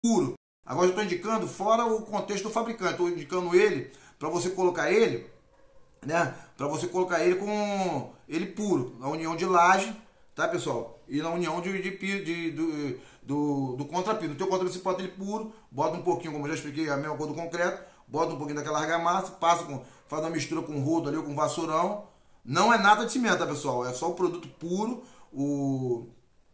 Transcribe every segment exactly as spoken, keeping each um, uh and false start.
puro. Agora eu estou indicando fora o contexto do fabricante, estou indicando ele para você colocar ele, né? Para você colocar ele com ele puro, na união de laje, tá, pessoal? E na união de, de, de, de do, do contrapiso. No teu contrapiso você pode ele puro, bota um pouquinho, como eu já expliquei, a mesma coisa do concreto, bota um pouquinho daquela argamassa, passa com, faz uma mistura com rodo ali, com vassourão. Não é nada de cimento, tá, pessoal? É só o produto puro, o,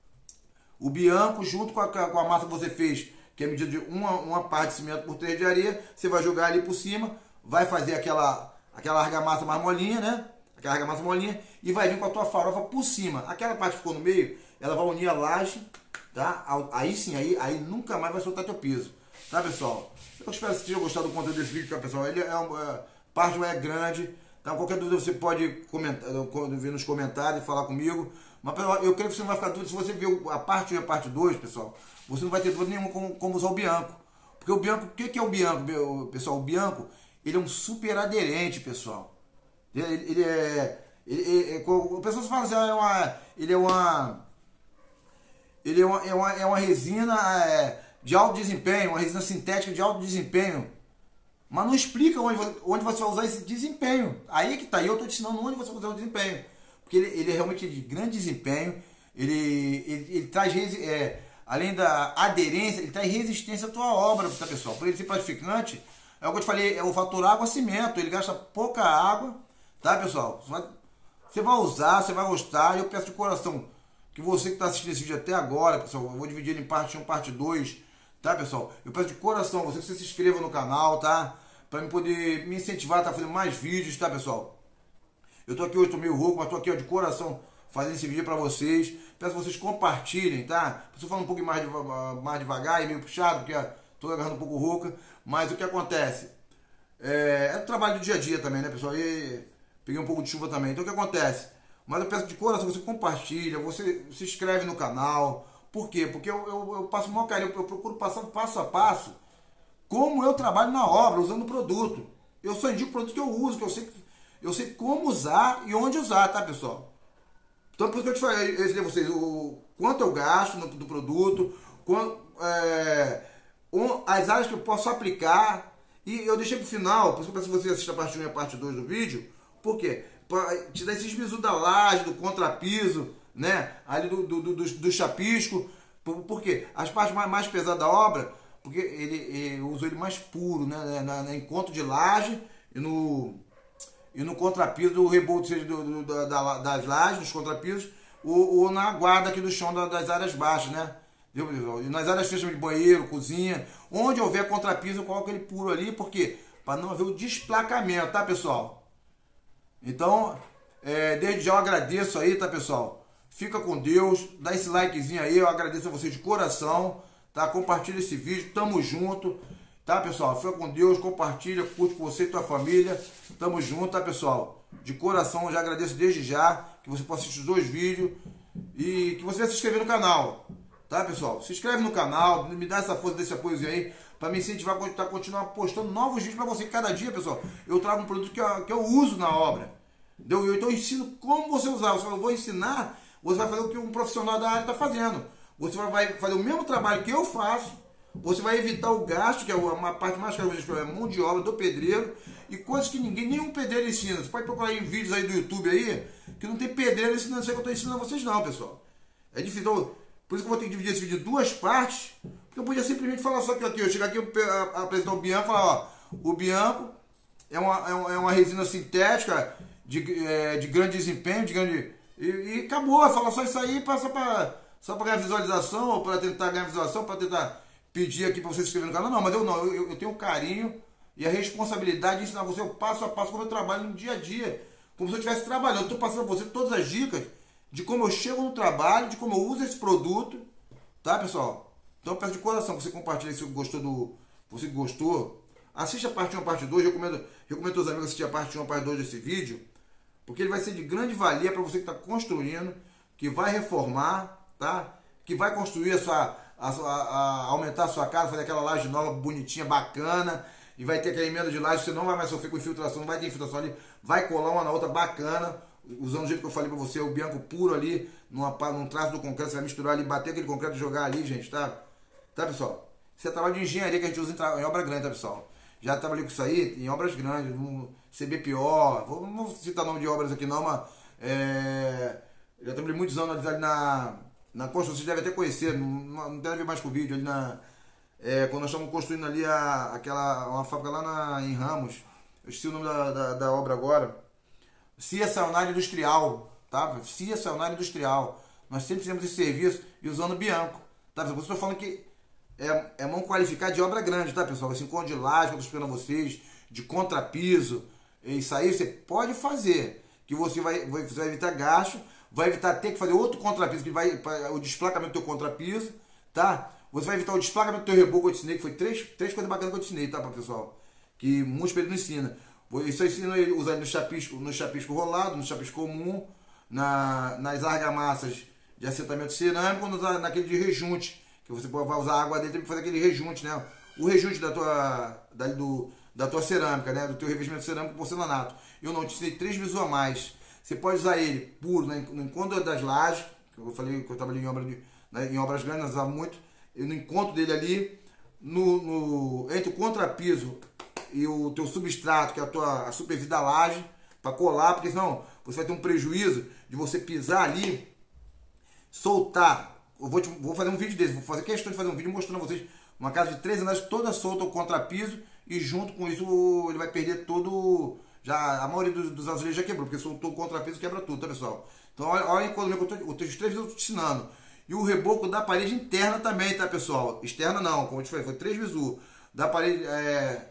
o bianco, junto com a, com a massa que você fez, que é medida de uma, uma parte de cimento por três de areia, você vai jogar ali por cima, vai fazer aquela, aquela argamassa mais molinha, né? Aquela argamassa molinha, e vai vir com a tua farofa por cima. Aquela parte que ficou no meio, ela vai unir a laje, tá? Aí sim, aí, aí nunca mais vai soltar teu piso, tá, pessoal? Eu espero que vocês tenham gostado do conteúdo desse vídeo, tá, pessoal? Ele é uma é, parte é grande, tá? Qualquer dúvida você pode comentar, vir nos comentários e falar comigo. Mas eu creio que você não vai ficar dúvida. Se você ver a parte um e a parte dois, pessoal, você não vai ter dúvida nenhuma como, como usar o Bianco. Porque o Bianco, o que, que é o Bianco, pessoal? O Bianco, ele é um super aderente, pessoal. Ele, ele é... Ele, ele, o pessoal fala assim, ah, é uma, ele é uma... Ele é uma, é uma, é uma resina é, de alto desempenho, uma resina sintética de alto desempenho. Mas não explica onde, onde você vai usar esse desempenho. Aí é que tá. E eu estou te ensinando onde você vai usar o desempenho. Porque ele, ele é realmente de grande desempenho. Ele, ele, ele traz, é, além da aderência, ele traz resistência à tua obra, tá, pessoal? Por ele ser plastificante, é o que eu te falei, é o fator água-cimento. Ele gasta pouca água, tá, pessoal? Você vai, você vai usar, você vai gostar. E eu peço de coração que você que está assistindo esse vídeo até agora, pessoal, eu vou dividir ele em parte um, parte dois, tá, pessoal? Eu peço de coração você que você se inscreva no canal, tá? Para me poder me incentivar a estar fazendo mais vídeos, tá, pessoal? Eu tô aqui hoje, tô meio rouco, mas tô aqui, ó, de coração fazendo esse vídeo para vocês. Peço que vocês compartilhem, tá? Estou falando um pouco mais, mais devagar e meio puxado, porque tô agarrando um pouco rouca. Mas o que acontece? É, é o trabalho do dia a dia também, né, pessoal? E peguei um pouco de chuva também. Então o que acontece? Mas eu peço de coração, você compartilha, você se inscreve no canal. Por quê? Porque eu, eu, eu passo o maior carinho, eu procuro passar passo a passo como eu trabalho na obra, usando o produto. Eu só indico o produto que eu uso, que eu sei, eu sei como usar e onde usar, tá, pessoal? Então, por isso que eu te falei, eu ensinei a vocês o quanto eu gasto no, do produto, quanto, é, um, as áreas que eu posso aplicar. E eu deixei pro final, por isso que eu peço que você assista a parte um e a parte dois do vídeo. Por quê? Para te dar esses bisus da laje, do contrapiso, né? Ali do, do, do, do, do chapisco. Por, por quê? As partes mais, mais pesadas da obra, porque ele, ele usou ele mais puro, né? Na, na encontro de laje e no, e no contrapiso do rebote, seja do, do, da, das lajes, dos contrapisos, ou, ou na guarda aqui do chão da, das áreas baixas, né? E nas áreas fechas de banheiro, cozinha, onde houver contrapiso, eu coloco ele puro ali, porque para não haver o desplacamento, tá, pessoal? Então, é, desde já eu agradeço aí, tá, pessoal? Fica com Deus, dá esse likezinho aí, eu agradeço a vocês de coração, tá? Compartilha esse vídeo, tamo junto, tá, pessoal? Fica com Deus, compartilha, curte com você e tua família, tamo junto, tá, pessoal? De coração, eu já agradeço desde já, que você possa assistir os dois vídeos e que você vai se inscrever no canal, tá, pessoal? Se inscreve no canal, me dá essa força, desse apoiozinho aí, para me incentivar a continuar postando novos vídeos para você. Cada dia, pessoal, eu trago um produto que eu, que eu uso na obra. Entendeu? Então eu ensino como você usar. Eu só vou ensinar, você vai fazer o que um profissional da área está fazendo. Você vai fazer o mesmo trabalho que eu faço, você vai evitar o gasto, que é uma parte mais cara, é mão de obra do pedreiro, e coisas que ninguém, nenhum pedreiro ensina. Você pode procurar em vídeos aí do YouTube aí, que não tem pedreiro ensinando isso que eu estou ensinando a vocês não, pessoal. É difícil. Então, por isso que eu vou ter que dividir esse vídeo em duas partes, porque eu podia simplesmente falar só que aqui, eu chegar aqui e apresentar o Bianco e falar, ó, o Bianco é uma, é uma resina sintética de, é, de grande desempenho, de grande... E, e acabou, falar só isso aí só para só para ganhar visualização, ou para tentar ganhar visualização, para tentar pedir aqui para você se inscrever no canal. Não, mas eu não, eu, eu tenho o carinho e a responsabilidade de ensinar você o passo a passo como eu trabalho no dia a dia, como se eu estivesse trabalhando. Eu estou passando a você todas as dicas de como eu chego no trabalho, de como eu uso esse produto, tá, pessoal? Então eu peço de coração que você compartilhe se gostou do... Você que gostou, assista a parte um, a parte dois, eu recomendo, recomendo aos amigos assistir a parte um, a parte dois desse vídeo, porque ele vai ser de grande valia para você que está construindo, que vai reformar, tá? Que vai construir a sua... A, a, a, aumentar a sua casa, fazer aquela laje nova, bonitinha, bacana, e vai ter aquela emenda de laje, você não vai mais sofrer com infiltração, não vai ter infiltração ali, vai colar uma na outra bacana, usando o jeito que eu falei pra você, o Bianco puro ali, numa, num traço do concreto, você vai misturar ali, bater aquele concreto e jogar ali, gente, tá? Tá, pessoal? Isso é trabalho de engenharia que a gente usa em, em obra grande, tá, pessoal? Já trabalhei com isso aí em obras grandes, no C B P O, vou, não vou citar nome de obras aqui não, mas é, já trabalhei muitos anos ali na, na construção, vocês devem até conhecer, não, não deve ver mais com o vídeo, ali na, é, quando nós estamos construindo ali a, aquela, uma fábrica lá na, em Ramos, eu esqueci o nome da, da, da obra agora, C I A Sayonara Industrial, tá? C I A Sayonara Industrial, nós sempre fizemos esse serviço e usando Bianco, tá? Por isso eu estou falando que É, é mão qualificada de obra grande, tá, pessoal? Assim, com de laje, que eu tô explicando a vocês, de contrapiso, isso aí você pode fazer, que você vai, vai, você vai evitar gasto, vai evitar ter que fazer outro contrapiso, que vai o desplacamento do teu contrapiso, tá? Você vai evitar o desplacamento do teu reboco que eu te ensinei, que foi três, três coisas bacanas que eu te ensinei, tá, pessoal? Que muitos períodos não ensina. Isso eu ensino ele usar no chapisco, no chapisco rolado, no chapisco comum, na, nas argamassas de assentamento cerâmico, naquele de rejunte, que você vai usar a água dentro para fazer aquele rejunte, né? O rejunte da tua, da, do, da tua cerâmica, né? Do teu revestimento cerâmico porcelanato. Eu não te ensinei três bizu a mais. Você pode usar ele puro né? no encontro das lajes, que eu falei que eu trabalhei em, obra de, né? em obras grandes, nós usava muito. E no encontro dele ali, no, no, entre o contrapiso e o teu substrato, que é a tua a superfície da laje, para colar, porque senão você vai ter um prejuízo de você pisar ali, soltar. Eu vou, te, vou fazer um vídeo desse, vou fazer questão de fazer um vídeo mostrando a vocês uma casa de três andares toda solta o contrapiso e junto com isso ele vai perder todo, já a maioria dos, dos azulejos já quebrou, porque soltou o contrapiso quebra tudo, tá pessoal? Então olha, olha quando eu estou, os três eu estou te ensinando. E o reboco da parede interna também, tá pessoal? Externa não, como eu te falei, foi três bizu. Da parede é,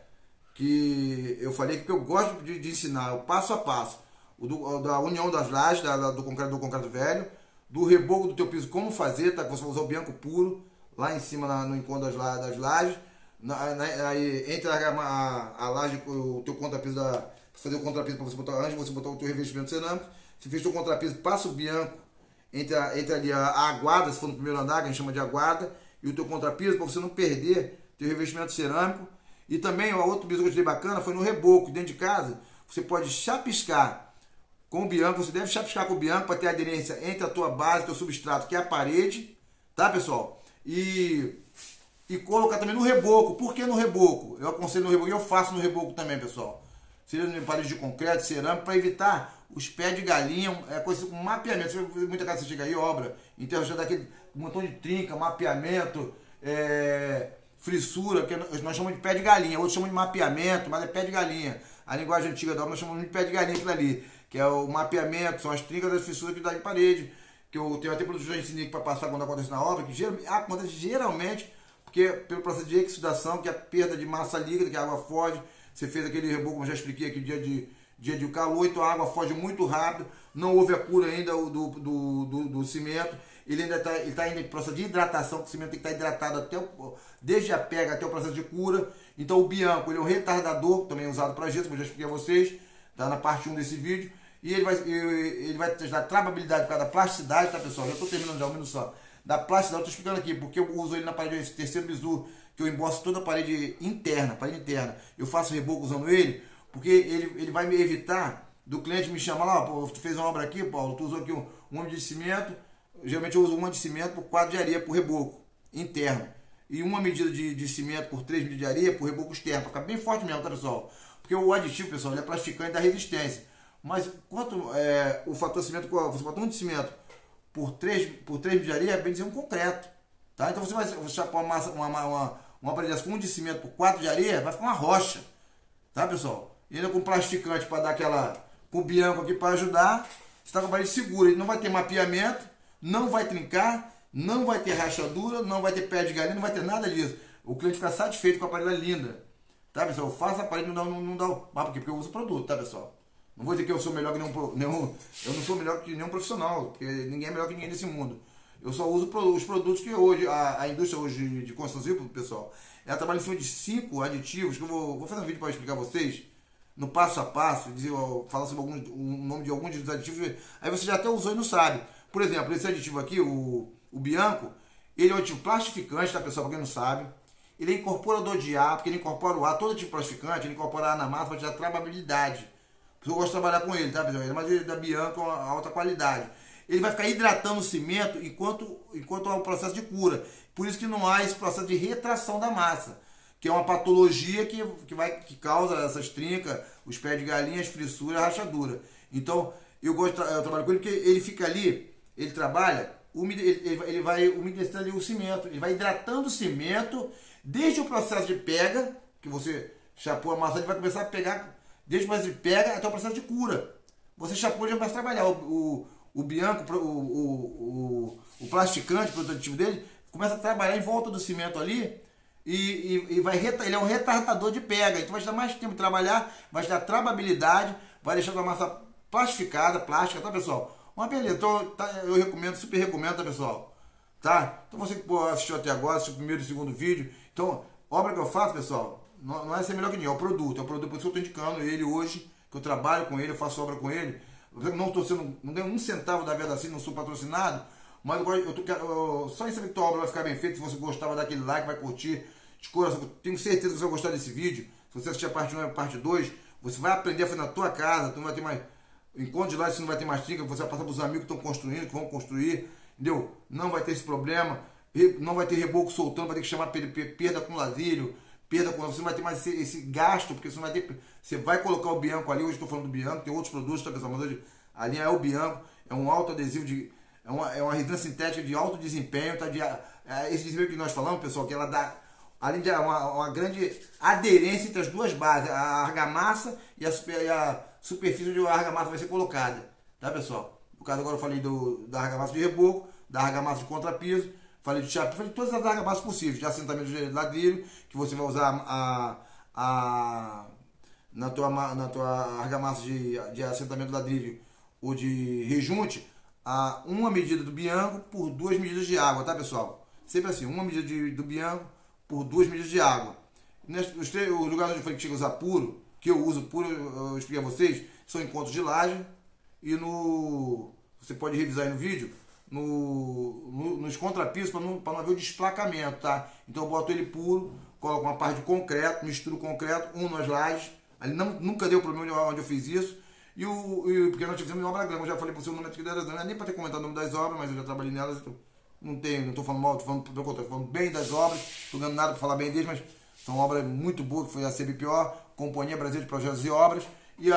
que eu falei que eu gosto de, de ensinar, o passo a passo. O do, da união das lajes, da, da, do, concreto, do concreto velho, do reboco do teu piso, como fazer, tá? Você vai usar o bianco puro, lá em cima, na, no encontro das, das lajes, na, na, aí, entre a, a, a laje, o teu contrapiso, da, fazer o contrapiso para você botar, antes de você botar o teu revestimento cerâmico, você fez o teu contrapiso, passa o bianco, entre, a, entre ali a, a aguada, se for no primeiro andar, que a gente chama de aguada, e o teu contrapiso, para você não perder teu revestimento cerâmico. E também, o outro bizu que eu te dei bacana foi no reboco, dentro de casa, você pode chapiscar com o bianco, você deve chapiscar com o bianco para ter aderência entre a tua base, teu substrato, que é a parede, tá pessoal? E, e colocar também no reboco. Por que no reboco? Eu aconselho no reboco e eu faço no reboco também, pessoal. Seria no parede de concreto, cerâmico, para evitar os pés de galinha, é coisa com mapeamento. Muita casa você chega aí, obra, então já dá aquele montão de trinca, mapeamento, é, frissura, que nós chamamos de pé de galinha, outros chamam de mapeamento, mas é pé de galinha. A linguagem antiga da obra nós chamamos de pé de galinha aquilo ali, que é o mapeamento, são as trincas das fissuras que dá em parede, que eu tenho até produto já ensinei para passar quando acontece na obra, que geralmente, acontece geralmente, porque pelo processo de exudação, que é a perda de massa líquida, que a água foge, você fez aquele reboco, como eu já expliquei aqui, dia de, dia de calor, então a água foge muito rápido, não houve a cura ainda do, do, do, do cimento, ele ainda está ele tá ainda em processo de hidratação, que o cimento tem que estar hidratado até o, desde a pega até o processo de cura. Então o bianco ele é um retardador, também usado para gesso, como eu já expliquei a vocês, tá na parte um desse vídeo, e ele vai, ele vai dar travabilidade por causa da plasticidade, tá pessoal? Já estou terminando já, um minuto só. Da plasticidade, eu estou explicando aqui, porque eu uso ele na parede, esse terceiro bizu, que eu emboço toda a parede interna, parede interna, eu faço reboco usando ele, porque ele, ele vai me evitar do cliente me chamar lá, pô, tu fez uma obra aqui, Paulo, tu usou aqui um, um homem de cimento, geralmente eu uso uma de cimento por quatro de areia por reboco interno. E uma medida de, de cimento por três medidas de areia por reboco externo, para ficar bem forte mesmo, tá pessoal? Porque o aditivo, pessoal, ele é plastificante e dá resistência. Mas quanto é, o fator cimento, você bota um de cimento por três, por três medidas de areia, é bem dizer um concreto. Tá? Então você vai você chapar uma, uma, uma, uma parede com um de cimento por quatro de areia, vai ficar uma rocha. Tá pessoal? E ainda com plastificante para dar aquela, com o bianco aqui para ajudar, você está com a parede segura, ele não vai ter mapeamento, não vai trincar, não vai ter rachadura, não vai ter pé de galinha, não vai ter nada disso. O cliente fica satisfeito com a parede linda. Tá, pessoal? Eu faço a parede, não dá, não, não dá o... Mas por quê? Porque eu uso o produto, tá, pessoal? Não vou dizer que eu sou melhor que nenhum, nenhum... Eu não sou melhor que nenhum profissional, porque ninguém é melhor que ninguém nesse mundo. Eu só uso os produtos que hoje, a, a indústria hoje de, de construção civil, pessoal, ela trabalha em cima de cinco aditivos, que eu vou, vou fazer um vídeo para explicar a vocês, no passo a passo, dizer, falar sobre algum, o nome de alguns dos aditivos, aí você já até usou e não sabe. Por exemplo, esse aditivo aqui, o, o bianco, ele é um aditivo plastificante, tá, pessoal, para quem não sabe. Ele é incorporador de ar, porque ele incorpora o ar, todo tipo de plastificante, ele incorpora ar na massa para te dar travabilidade. Eu gosto de trabalhar com ele, tá, pessoal? Mas ele é da Bianco, uma alta qualidade. ele vai ficar hidratando o cimento enquanto, enquanto há o processo de cura. Por isso que não há esse processo de retração da massa, que é uma patologia que, que, vai, que causa essas trincas, os pés de galinha, as fissuras, a rachadura. Então, eu, gosto, eu trabalho com ele porque ele fica ali, ele trabalha, ele, ele vai umedecendo ali o cimento, ele vai hidratando o cimento, desde o processo de pega, que você chapou a massa, ele vai começar a pegar, desde o processo de pega até o processo de cura. Você chapou e já começa a trabalhar. O, o, o Bianco, o, o, o, o plasticante, o produtivo dele, começa a trabalhar em volta do cimento ali e, e, e vai, ele é um retardador de pega. Então vai te dar mais tempo de trabalhar, vai te dar trabalhabilidade, vai deixar a massa plastificada, plástica, tá, pessoal? Uma beleza. Então, tá, eu recomendo, super recomendo, tá, pessoal? Tá? Então você que assistiu até agora, assistiu o primeiro e o segundo vídeo. Então, obra que eu faço, pessoal, não, não é ser melhor que ninguém, é o produto. É o produto, por isso que eu estou indicando ele hoje, que eu trabalho com ele, eu faço obra com ele. Eu não estou sendo, não dei um centavo da venda assim, não sou patrocinado, mas eu, eu, tô, eu só em saber que tua obra vai ficar bem feita. Se você gostar, vai dar aquele like, vai curtir. De coração, tenho certeza que você vai gostar desse vídeo. Se você assistir a parte um e a parte dois, você vai aprender a fazer na tua casa, tu não vai ter mais encontro de lá, você não vai ter mais trinca, você vai passar para os amigos que estão construindo, que vão construir, entendeu? Não vai ter esse problema, não vai ter reboco soltando, vai ter que chamar perda com ladrilho, perda com... Você não vai ter mais esse, esse gasto, porque você não vai ter... Você vai colocar o Bianco ali, hoje estou falando do Bianco, tem outros produtos, tá, pessoal? Mas hoje a linha é o Bianco, é um alto adesivo de... É uma, é uma resina sintética de alto desempenho, tá? De, é, esse desempenho que nós falamos, pessoal, que ela dá... Além de uma, uma grande aderência entre as duas bases, a argamassa e a, super, e a superfície onde a argamassa vai ser colocada, tá, pessoal? No caso agora eu falei do, da argamassa de reboco, da argamassa de contrapiso, falei de chapa, falei de todas as argamassas possíveis, de assentamento de ladrilho, que você vai usar a, a, na, tua, na tua argamassa de, de assentamento de ladrilho ou de rejunte, a uma medida do Bianco por duas medidas de água, tá, pessoal? Sempre assim, uma medida de, do Bianco por duas medidas de água. Os, os lugares onde eu falei que tinha que usar puro, que eu uso puro, eu expliquei a vocês, são encontros de laje e no... Você pode revisar aí no vídeo, no, no, nos contrapisos para não, não haver o desplacamento, tá? Então eu boto ele puro, coloco uma parte de concreto, misturo o concreto, um nas lajes, ali não, nunca deu problema onde eu fiz isso, e o, e, porque nós tivemos obra grande, eu já falei para você o nome aqui das, não é nem para ter comentado o nome das obras, mas eu já trabalhei nelas, então não tenho, não estou falando mal, estou falando, tô falando bem das obras, estou ganhando nada para falar bem deles, mas são obras muito boas, que foi a C B P O, Companhia Brasileira de Projetos e Obras, e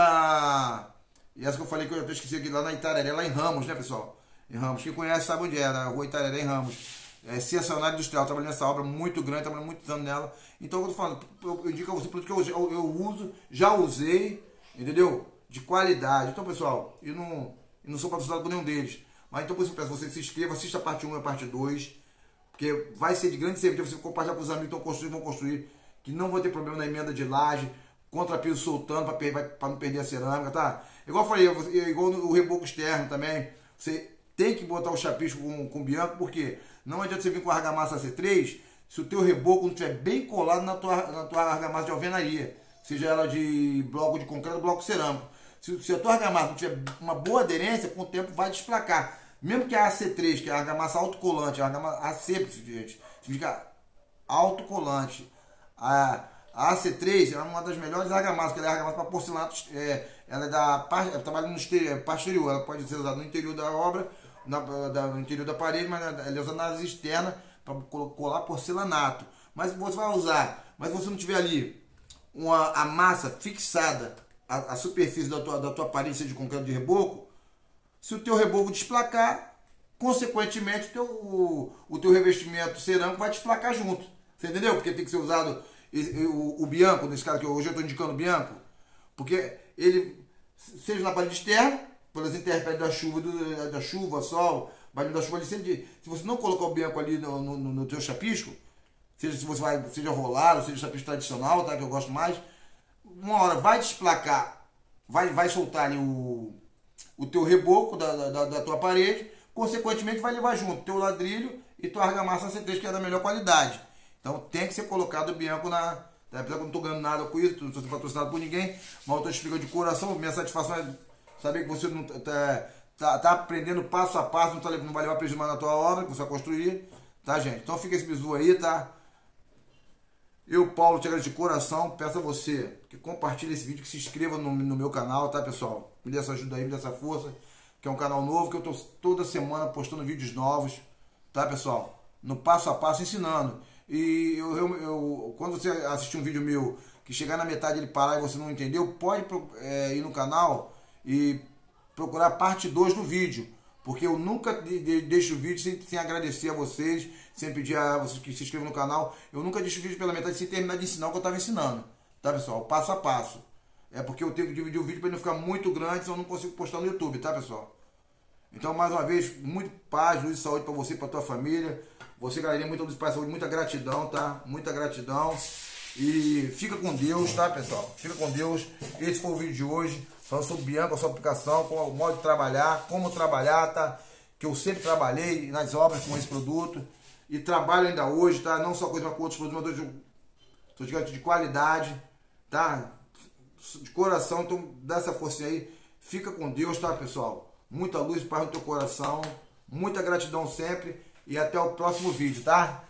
a e essa que eu falei que eu até esqueci aqui, lá na Itararé, lá em Ramos, né, pessoal? Em Ramos, quem conhece sabe onde é, na rua Itararé, em Ramos. É Sensacionário Industrial, trabalhei nessa obra muito grande, trabalhei muitos anos nela. Então, eu tô falando, eu, eu indico a você produto que eu, eu, eu uso, já usei, entendeu? De qualidade. Então, pessoal, eu não, eu não sou patrocinado por nenhum deles. Mas então, por isso, eu peço você se inscreva, assista a parte um e a parte dois, porque vai ser de grande serviço você compartilhar com os amigos que estão construindo, vão construir, que não vão ter problema na emenda de laje, contrapiso soltando para não perder a cerâmica, tá? Igual eu falei, igual o reboco externo também, você tem que botar o chapisco com, com Bianco, porque não adianta você vir com a argamassa C três se o teu reboco não estiver bem colado na tua, na tua argamassa de alvenaria, seja ela de bloco de concreto ou bloco cerâmico. Se, se a tua argamassa não tiver uma boa aderência, com o tempo vai desplacar. Mesmo que a A C três, que é a argamassa autocolante, a argamassa A C, gente, significa autocolante. A, a AC três é uma das melhores argamassas, que ela é argamassa para porcelanato, é, ela é da parte, ela trabalha no exterior, parte exterior, ela pode ser usada no interior da obra, na, da, no interior da parede, mas ela é usada na área externa para colar porcelanato. Mas você vai usar, mas se você não tiver ali uma, a massa fixada, a, a superfície da tua, da tua parede, seja de concreto de reboco, se o teu reboco desplacar, consequentemente o teu, o, o teu revestimento cerâmico vai desplacar junto. Você entendeu? Porque tem que ser usado o, o Bianco, nesse caso que hoje eu estou indicando o Bianco, porque ele, seja na parede externa, pelas intempéries da chuva, do, da chuva, sol, barulho da chuva, ali, se você não colocar o Bianco ali no, no, no teu chapisco, seja se você vai, seja rolado, seja chapisco tradicional, tá, que eu gosto mais, uma hora vai desplacar, vai, vai soltar ali o, o teu reboco da, da, da tua parede, consequentemente vai levar junto teu ladrilho e tua argamassa C três, que é da melhor qualidade. Então tem que ser colocado o Bianco na... Apesar que eu não estou ganhando nada com isso, não estou sendo patrocinado por ninguém, mas eu estou explicando de coração. Minha satisfação é saber que você não tá, tá, tá aprendendo passo a passo, não, tá, não vai levar prejuízo na tua obra, que você vai construir, tá, gente? Então fica esse bizu aí, tá? Eu, Paulo, te agradeço de coração, peço a você que compartilhe esse vídeo, que se inscreva no, no meu canal, tá, pessoal? Me dê essa ajuda aí, me dê essa força. que é um canal novo, que eu tô toda semana postando vídeos novos, tá, pessoal? No passo a passo ensinando. E eu, eu, eu quando você assistir um vídeo meu, que chegar na metade ele parar e você não entendeu, pode é, ir no canal e procurar parte dois do vídeo. Porque eu nunca de, de, deixo o vídeo sem, sem agradecer a vocês, sem pedir a vocês que se inscrevam no canal. Eu nunca deixo o vídeo pela metade sem terminar de ensinar o que eu estava ensinando. Tá, pessoal? Passo a passo. É porque eu tenho que dividir o vídeo para não ficar muito grande, senão eu não consigo postar no YouTube, tá, pessoal? Então, mais uma vez, muito paz, luz e saúde para você e para tua família. Você, galerinha, muita luz, paz, saúde, muita gratidão, tá? Muita gratidão. E fica com Deus, tá, pessoal? Fica com Deus. Esse foi o vídeo de hoje. Falando sobre Bianca, a sua aplicação, com o modo de trabalhar, como trabalhar, tá? Que eu sempre trabalhei nas obras com esse produto. E trabalho ainda hoje, tá? Não só com outros produtos, mas estou de, de qualidade, tá? De coração, então dá essa forcinha aí. Fica com Deus, tá, pessoal? Muita luz e paz no teu coração. Muita gratidão sempre. E até o próximo vídeo, tá?